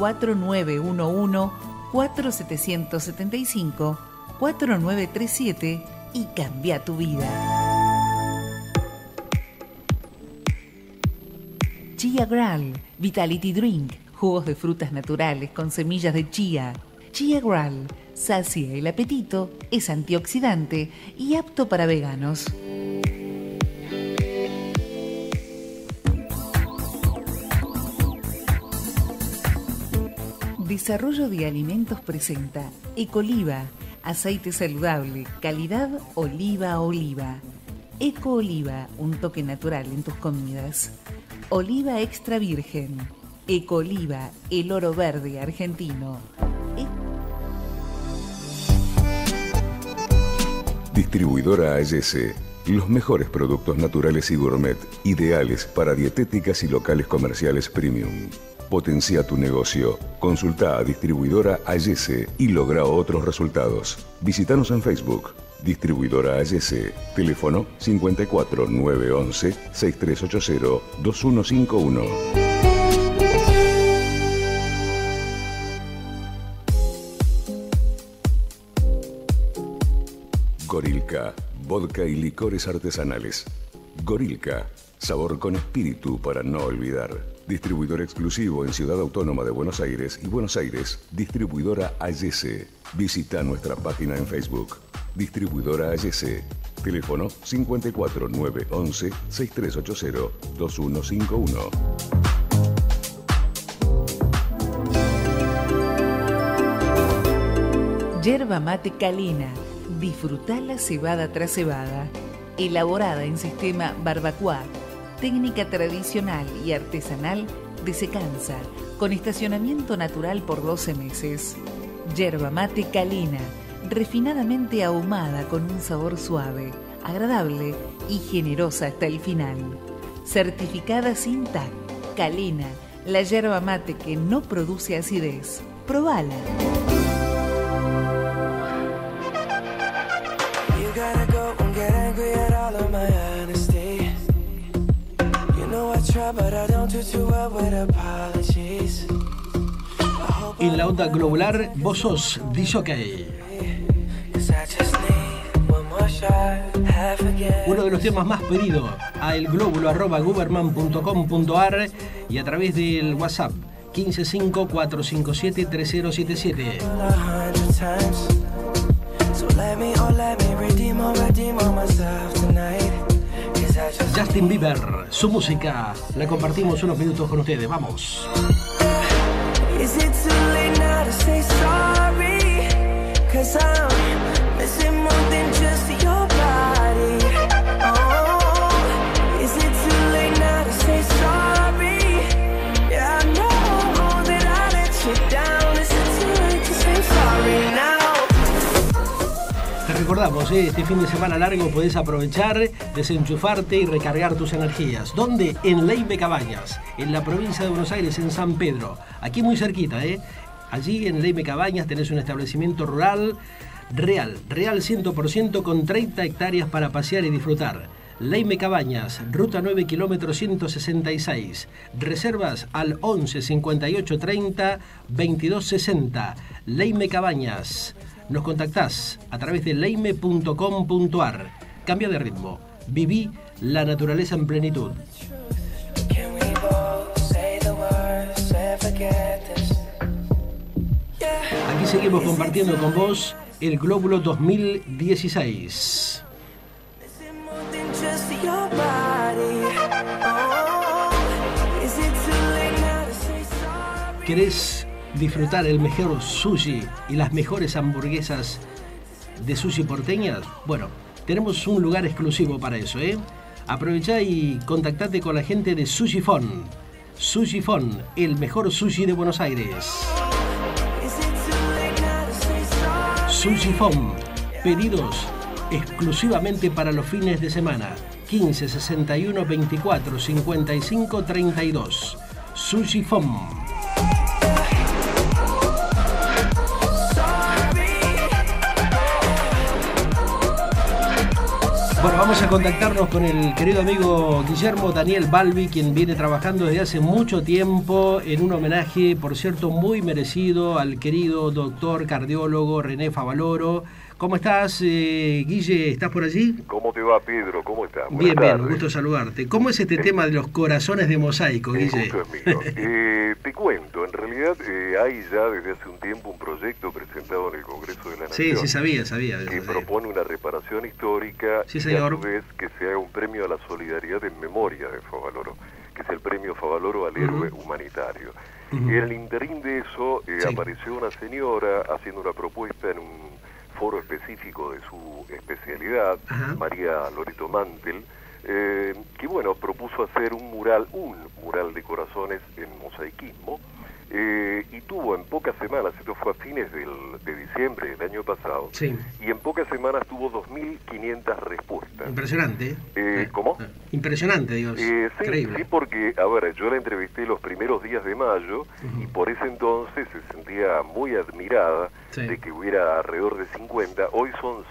54911-4775-4937 y cambia tu vida. Chia Gral, Vitality Drink, jugos de frutas naturales con semillas de chía. Chia Gral, sacia el apetito, es antioxidante y apto para veganos. Desarrollo de Alimentos presenta Ecoliva, aceite saludable, calidad oliva. Eco Oliva, un toque natural en tus comidas. Oliva extra virgen. Ecoliva, el oro verde argentino. Distribuidora Ayese. Los mejores productos naturales y gourmet, ideales para dietéticas y locales comerciales premium. Potencia tu negocio. Consulta a Distribuidora Ayese y logra otros resultados. Visítanos en Facebook. Distribuidora Ayese. Teléfono 54 911 6380 2151. Gorilka, vodka y licores artesanales. Gorilka, sabor con espíritu para no olvidar. Distribuidor exclusivo en Ciudad Autónoma de Buenos Aires y Buenos Aires. Distribuidora Ayese. Visita nuestra página en Facebook. Distribuidora Ayese. Teléfono 54 911 6380 2151. Yerba mate Calina. Disfrutala cebada tras cebada. Elaborada en sistema barbacoa, técnica tradicional y artesanal de secanza, con estacionamiento natural por 12 meses. Yerba mate Calina, refinadamente ahumada con un sabor suave, agradable y generosa hasta el final. Certificada sin TAC. Calina, la yerba mate que no produce acidez. Probala. En la onda globular, vos sos DJ. Uno de los temas más pedidos a elglobulo@guberman.com.ar y a través del WhatsApp 155-457-3077. Justin Bieber, su música, la compartimos unos minutos con ustedes, vamos. Is it too late now to say sorry? 'Cause I'm missing more than just your body. Oh, is it too late now to say sorry? Yeah, I know that I let you down. Is it too late to say sorry now? Te recordamos, este fin de semana largo podés aprovechar, desenchufarte y recargar tus energías. ¿Dónde? En Leyme Cabañas, en la provincia de Buenos Aires, en San Pedro. Aquí muy cerquita, Allí en Leyme Cabañas tenés un establecimiento rural, real 100% con 30 hectáreas para pasear y disfrutar. Leyme Cabañas, ruta 9, kilómetro 166. Reservas al 11 58 30 22 60. Leyme Cabañas. Nos contactás a través de leyme.com.ar. Cambia de ritmo. Viví la naturaleza en plenitud. Aquí seguimos compartiendo con vos el Glóbulo 2016. ¿Querés disfrutar el mejor sushi y las mejores hamburguesas de sushi porteñas? Bueno, tenemos un lugar exclusivo para eso, Aprovechá y contactate con la gente de Sushi Fon. Sushi Fon, el mejor sushi de Buenos Aires. Sushi Fon, pedidos exclusivamente para los fines de semana. 15 61 24 55 32. Sushi Fon. Bueno, vamos a contactarnos con el querido amigo Guillermo Daniel Balbi, quien viene trabajando desde hace mucho tiempo en un homenaje, por cierto, muy merecido al querido doctor cardiólogo René Favaloro. ¿Cómo estás, Guille? ¿Estás por allí? ¿Cómo te va, Pedro? ¿Cómo estás? Bien, bien, gusto saludarte. ¿Cómo es este tema de los corazones de mosaico, Guille? El gusto es mío. Te cuento, en realidad hay ya desde hace un tiempo un proyecto presentado en el Congreso de la Nación. Sí, sabía. Que propone una reparación histórica y a su vez que se haga un premio a la solidaridad en memoria de Favaloro, que es el premio Favaloro al héroe humanitario. En el interín de eso apareció una señora haciendo una propuesta en un foro específico de su especialidad, María Loreto Mantel, que bueno, propuso hacer un mural de corazones en mosaicismo, y tuvo en pocas semanas, esto fue a fines de diciembre del año pasado, y en pocas semanas tuvo 2.500 respuestas. Impresionante. ¿Cómo? Impresionante, digo. Increíble. Sí, porque, a ver, yo la entrevisté los primeros días de mayo, y por ese entonces se sentía muy admirada de que hubiera alrededor de 50, hoy son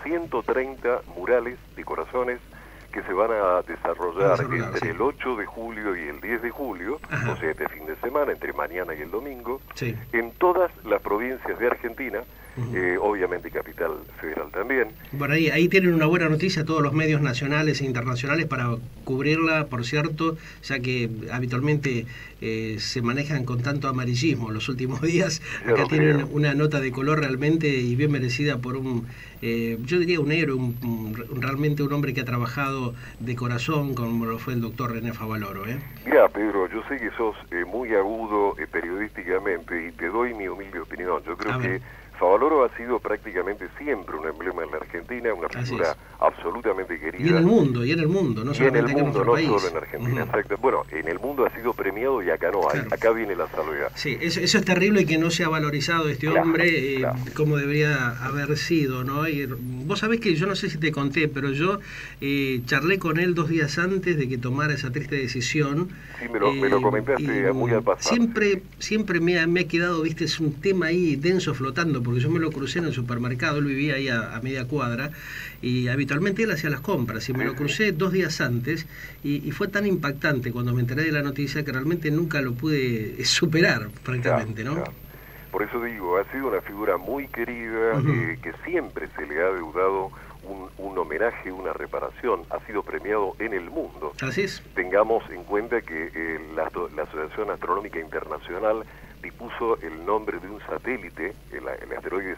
130 murales de corazones que se van a desarrollar entre el 8 de julio y el 10 de julio, o sea, este fin de semana, entre mañana y el domingo, en todas las provincias de Argentina, obviamente Capital Federal también. Bueno, ahí tienen una buena noticia todos los medios nacionales e internacionales para cubrirla, por cierto, ya que habitualmente se manejan con tanto amarillismo los últimos días. Acá tienen una nota de color realmente y bien merecida por un, yo diría un héroe, realmente un hombre que ha trabajado de corazón como lo fue el doctor René Favaloro. Mira, Pedro, yo sé que sos muy agudo periodísticamente y te doy mi humilde opinión. Yo creo que Favaloro ha sido prácticamente siempre un emblema en la Argentina, una figura absolutamente querida. Y en el mundo, no solamente en nuestro país. No solo en Argentina, exacto. Bueno, en el mundo ha sido premiado y acá no hay, acá viene la salvedad. Sí, eso es terrible que no se ha valorizado este hombre como debería haber sido, ¿no? Y vos sabés que yo no sé si te conté, pero yo charlé con él 2 días antes de que tomara esa triste decisión. Sí, me lo comentaste muy al pasar. Siempre me ha quedado, viste, es un tema ahí denso flotando, porque yo me lo crucé en el supermercado, él vivía ahí a media cuadra, y habitualmente él hacía las compras, y me lo crucé 2 días antes, y fue tan impactante cuando me enteré de la noticia que realmente nunca lo pude superar, francamente, ¿no? Claro. Por eso digo, ha sido una figura muy querida, que siempre se le ha deudado un homenaje, una reparación, ha sido premiado en el mundo. Así es. Tengamos en cuenta que la Asociación Astronómica Internacional dispuso el nombre de un satélite, el asteroide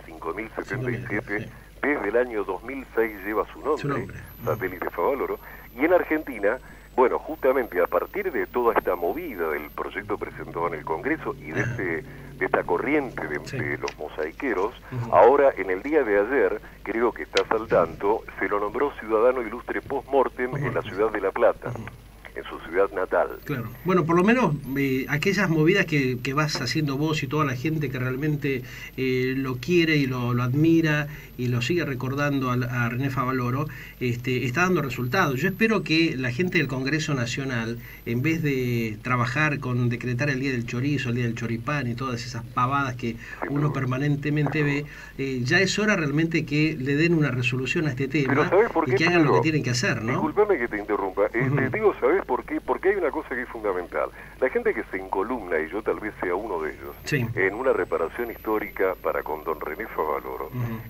5077, desde el año 2006 lleva su nombre, satélite Favaloro, y en Argentina, bueno, justamente a partir de toda esta movida del proyecto presentado en el Congreso y de esta corriente de los mosaiqueros, ahora en el día de ayer, creo que estás al tanto, se lo nombró ciudadano ilustre post-mortem en la ciudad de La Plata, en su ciudad natal. Claro. Bueno, por lo menos aquellas movidas que vas haciendo vos y toda la gente que realmente lo quiere y lo admira y lo sigue recordando a René Favaloro, está dando resultados. Yo espero que la gente del Congreso Nacional, en vez de trabajar con decretar el Día del Chorizo, el Día del Choripán y todas esas pavadas que uno permanentemente ve, ya es hora realmente que le den una resolución a este tema y que hagan lo que tienen que hacer, ¿no? Disculpame que te interrumpa. Digo, ¿sabés por qué? Porque hay una cosa que es fundamental. La gente que se encolumna, y yo tal vez sea uno de ellos, en una reparación histórica para con don René Favaloro,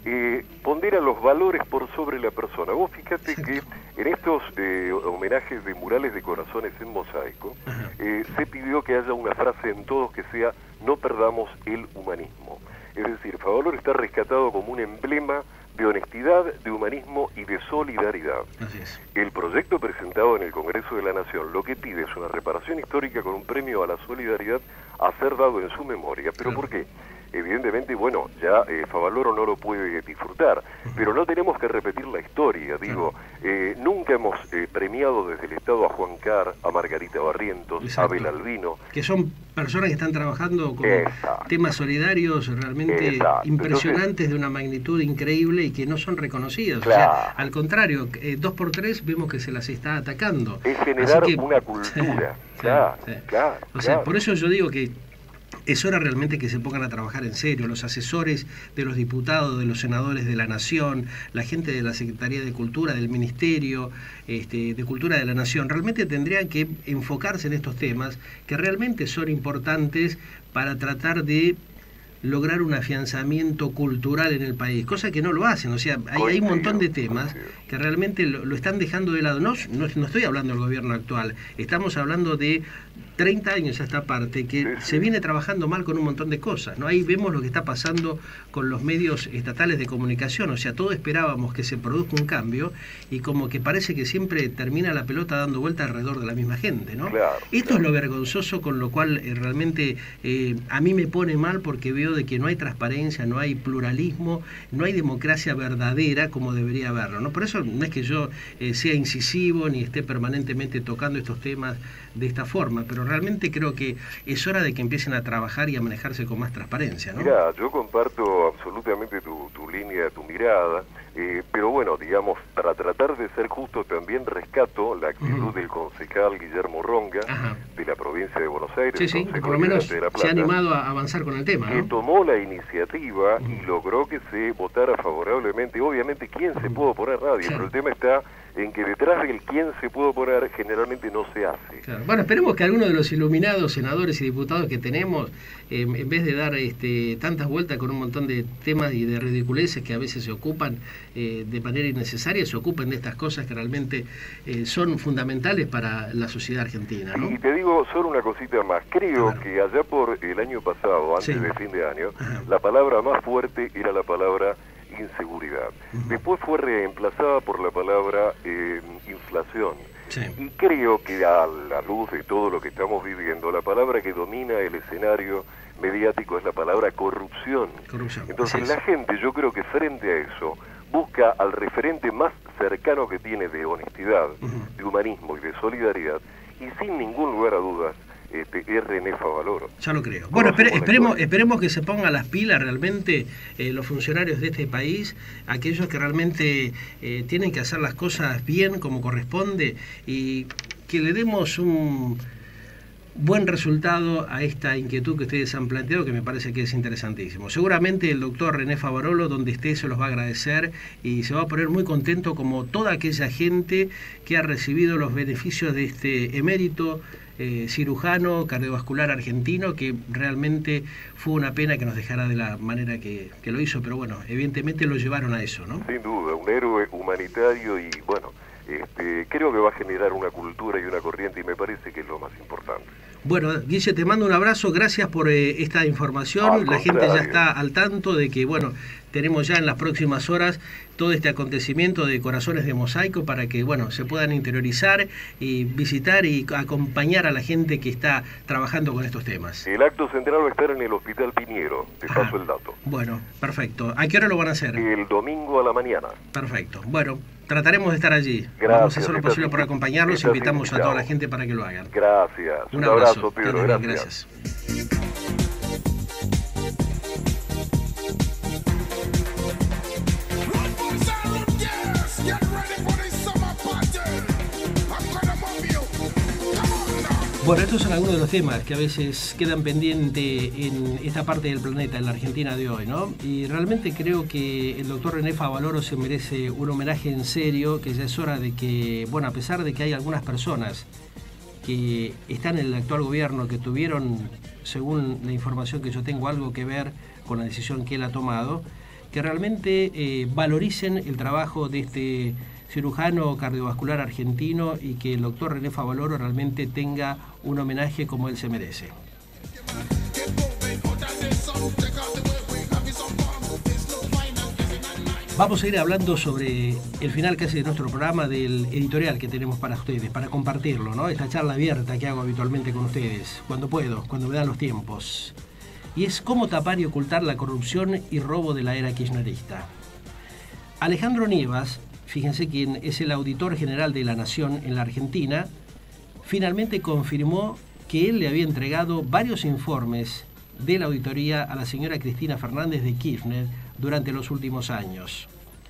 pondera los valores por sobre la persona. Vos fíjate que en estos homenajes de murales de corazones en mosaico, se pidió que haya una frase en todos que sea: no perdamos el humanismo. Es decir, Favaloro está rescatado como un emblema de honestidad, de humanismo y de solidaridad. Así es. El proyecto presentado en el Congreso de la Nación lo que pide es una reparación histórica con un premio a la solidaridad a ser dado en su memoria. ¿Pero por qué? Evidentemente, bueno, ya Favaloro no lo puede disfrutar, pero no tenemos que repetir la historia, digo, nunca hemos premiado desde el Estado a Juan Carr, a Margarita Barrientos, a Abel Albino. Que son personas que están trabajando con temas solidarios realmente impresionantes. Entonces, de una magnitud increíble y que no son reconocidos. Claro. O sea, al contrario, 2x3 vemos que se las está atacando. Es generar una cultura. Claro. O sea, por eso yo digo que es hora realmente que se pongan a trabajar en serio, los asesores de los diputados, de los senadores de la Nación, la gente de la Secretaría de Cultura, del Ministerio de Cultura de la Nación, realmente tendrían que enfocarse en estos temas que realmente son importantes para tratar de lograr un afianzamiento cultural en el país, cosa que no lo hacen. O sea, hay un montón de temas que realmente lo están dejando de lado. No estoy hablando del gobierno actual, estamos hablando de 30 años a esta parte, que se viene trabajando mal con un montón de cosas, ¿no? Ahí vemos lo que está pasando con los medios estatales de comunicación. O sea, todos esperábamos que se produzca un cambio y como que parece que siempre termina la pelota dando vuelta alrededor de la misma gente, ¿no? Esto es lo vergonzoso, con lo cual realmente a mí me pone mal, porque veo de que no hay transparencia, no hay pluralismo, no hay democracia verdadera como debería haberlo, ¿no? Por eso no es que yo sea incisivo ni esté permanentemente tocando estos temas de esta forma, pero realmente creo que es hora de que empiecen a trabajar y a manejarse con más transparencia, ¿no? Mirá, yo comparto absolutamente tu línea, tu mirada, pero bueno, digamos, para tratar de ser justo también rescato la actitud del concejal Guillermo Ronga, de la provincia de Buenos Aires, que por lo menos se ha animado a avanzar con el tema, ¿no? Que tomó la iniciativa y logró que se votara favorablemente. Obviamente, ¿quién se puede oponer? Nadie, pero el tema está en que detrás del quién se puede oponer generalmente no se hace. Claro. Bueno, esperemos que algunos de los iluminados senadores y diputados que tenemos, en vez de dar tantas vueltas con un montón de temas y de ridiculeces que a veces se ocupan de manera innecesaria, se ocupen de estas cosas que realmente son fundamentales para la sociedad argentina, ¿no? Y te digo solo una cosita más. Creo que allá por el año pasado, antes de fin de año, la palabra más fuerte era la palabra inseguridad. Después fue reemplazada por la palabra inflación. Y creo que a la luz de todo lo que estamos viviendo, la palabra que domina el escenario mediático es la palabra corrupción. Entonces la gente, yo creo que frente a eso, busca al referente más cercano que tiene de honestidad, de humanismo y de solidaridad, y sin ningún lugar a dudas, es René Favaloro. Ya lo creo. Bueno, esperemos que se pongan las pilas realmente los funcionarios de este país, aquellos que realmente tienen que hacer las cosas bien, como corresponde, y que le demos un buen resultado a esta inquietud que ustedes han planteado, que me parece que es interesantísimo. Seguramente el doctor René Favaloro, donde esté, se los va a agradecer y se va a poner muy contento, como toda aquella gente que ha recibido los beneficios de este emérito cirujano cardiovascular argentino, que realmente fue una pena que nos dejara de la manera que lo hizo, pero bueno, evidentemente lo llevaron a eso, ¿no? Sin duda, un héroe humanitario, y bueno, creo que va a generar una cultura y una corriente, y me parece que es lo más importante. Bueno, Guille, te mando un abrazo, gracias por esta información. La gente ya está al tanto de que, bueno, tenemos ya en las próximas horas todo este acontecimiento de Corazones de Mosaico para que, bueno, se puedan interiorizar y visitar y acompañar a la gente que está trabajando con estos temas. El acto central va a estar en el Hospital Piñero, te paso el dato. Bueno, perfecto. ¿A qué hora lo van a hacer? El domingo a la mañana. Perfecto. Bueno, trataremos de estar allí. Gracias, vamos a hacer lo posible por acompañarlos. Invitamos a toda la gente para que lo hagan. Gracias. Un abrazo, Pedro. Gracias. Bueno, estos son algunos de los temas que a veces quedan pendientes en esta parte del planeta, en la Argentina de hoy, ¿no? Y realmente creo que el doctor René Favaloro se merece un homenaje en serio, que ya es hora de que, bueno, a pesar de que hay algunas personas que están en el actual gobierno que tuvieron, según la información que yo tengo, algo que ver con la decisión que él ha tomado, que realmente valoricen el trabajo de este cirujano cardiovascular argentino y que el doctor René Favaloro realmente tenga un homenaje como él se merece. Vamos a ir hablando sobre el final casi de nuestro programa, del editorial que tenemos para ustedes, para compartirlo, ¿no? Esta charla abierta que hago habitualmente con ustedes, cuando puedo, cuando me dan los tiempos. Y es cómo tapar y ocultar la corrupción y robo de la era kirchnerista. Alejandro Nievas, fíjense quién es el auditor general de la Nación en la Argentina, finalmente confirmó que él le había entregado varios informes de la auditoría a la señora Cristina Fernández de Kirchner durante los últimos años.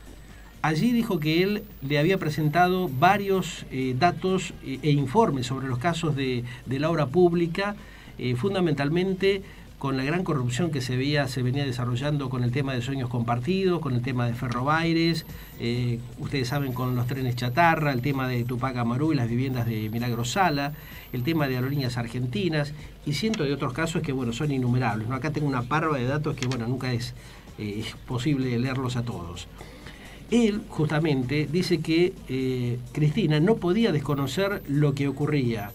Allí dijo que él le había presentado varios datos e informes sobre los casos de la obra pública, fundamentalmente con la gran corrupción que se venía desarrollando con el tema de sueños compartidos, con el tema de Ferrobaires, ustedes saben, con los trenes chatarra, el tema de Tupac Amaru y las viviendas de Milagro Sala, el tema de Aerolíneas Argentinas y cientos de otros casos que, bueno, son innumerables, ¿no? Acá tengo una parva de datos que, bueno, nunca es posible leerlos a todos. Él, justamente, dice que Cristina no podía desconocer lo que ocurría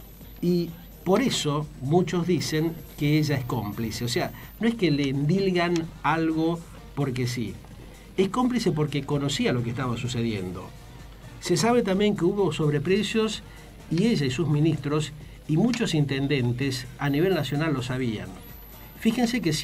y por eso muchos dicen que ella es cómplice. O sea, no es que le endilgan algo porque sí. Es cómplice porque conocía lo que estaba sucediendo. Se sabe también que hubo sobreprecios y ella y sus ministros y muchos intendentes a nivel nacional lo sabían. Fíjense que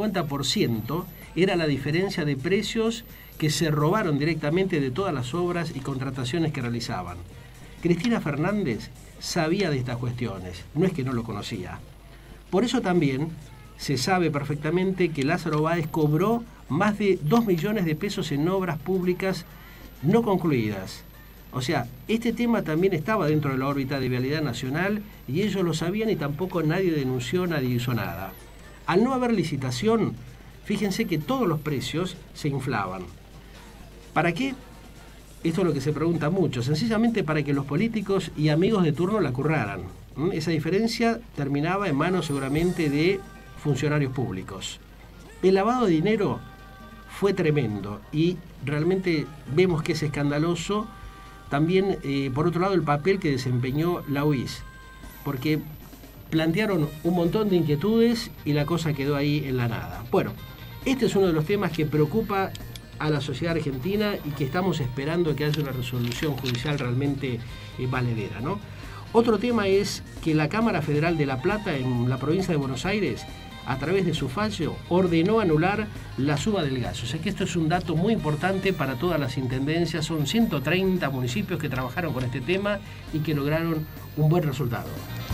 150% era la diferencia de precios que se robaron directamente de todas las obras y contrataciones que realizaban. Cristina Fernández sabía de estas cuestiones, no es que no lo conocía. Por eso también se sabe perfectamente que Lázaro Báez cobró más de 2 millones de pesos en obras públicas no concluidas. O sea, este tema también estaba dentro de la órbita de Vialidad Nacional y ellos lo sabían y tampoco nadie denunció, nadie hizo nada. Al no haber licitación, fíjense que todos los precios se inflaban. ¿Para qué? Esto es lo que se pregunta mucho, sencillamente para que los políticos y amigos de turno la curraran. Esa diferencia terminaba en manos seguramente de funcionarios públicos. El lavado de dinero fue tremendo y realmente vemos que es escandaloso también, por otro lado, el papel que desempeñó la UIS, porque plantearon un montón de inquietudes y la cosa quedó ahí en la nada. Bueno, este es uno de los temas que preocupa a la sociedad argentina y que estamos esperando que haya una resolución judicial realmente valedera, ¿no? Otro tema es que la Cámara Federal de La Plata, en la provincia de Buenos Aires, a través de su fallo, ordenó anular la suba del gas. O sea que esto es un dato muy importante para todas las intendencias. Son 130 municipios que trabajaron con este tema y que lograron un buen resultado.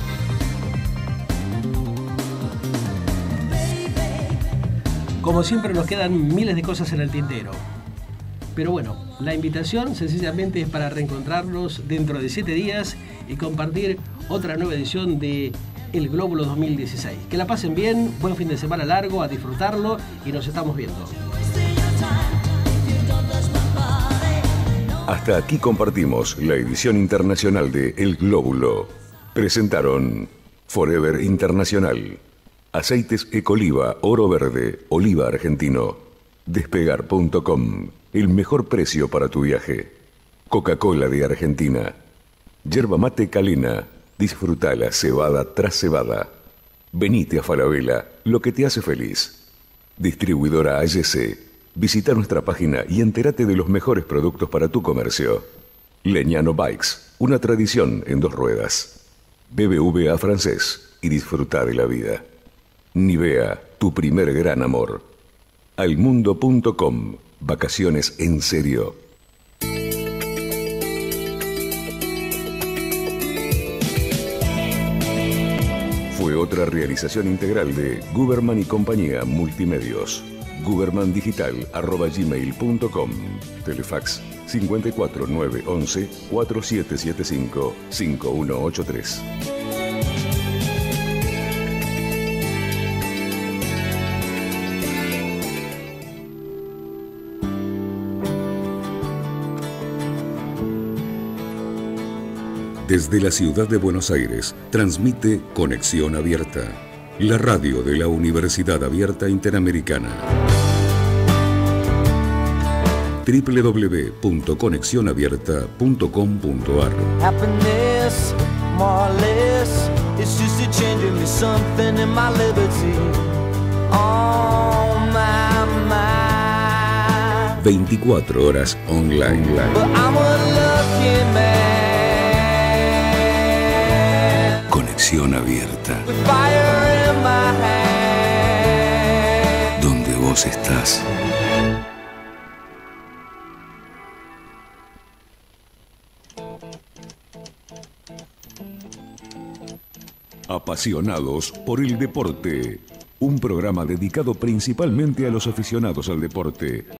Como siempre nos quedan miles de cosas en el tintero. Pero bueno, la invitación sencillamente es para reencontrarnos dentro de 7 días y compartir otra nueva edición de El Glóbulo 2016. Que la pasen bien, buen fin de semana largo, a disfrutarlo y nos estamos viendo. Hasta aquí compartimos la edición internacional de El Glóbulo. Presentaron Forever Internacional. Aceites Ecoliva, Oro Verde, Oliva Argentino. Despegar.com, el mejor precio para tu viaje. Coca-Cola de Argentina. Yerba Mate Calina, Disfrutala cebada tras cebada. Venite a Falabella, lo que te hace feliz. Distribuidora AYC. Visita nuestra página y entérate de los mejores productos para tu comercio. Leñano Bikes, una tradición en 2 ruedas. BBVA francés y disfruta de la vida. Nivea, tu primer gran amor. Almundo.com, vacaciones en serio. Fue otra realización integral de Guberman y Compañía Multimedios. gubermandigital@gmail.com. Telefax 54 911 4775 5183. Desde la ciudad de Buenos Aires, transmite Conexión Abierta, la radio de la Universidad Abierta Interamericana. www.conexionabierta.com.ar. Happiness, more or less, it's just a change in me, something in my liberty. Oh, my mind. 24 horas online. But I'm a lucky man. Conexión Abierta. With fire in my hand. Donde vos estás. Apasionados por el deporte. Un programa dedicado principalmente a los aficionados al deporte.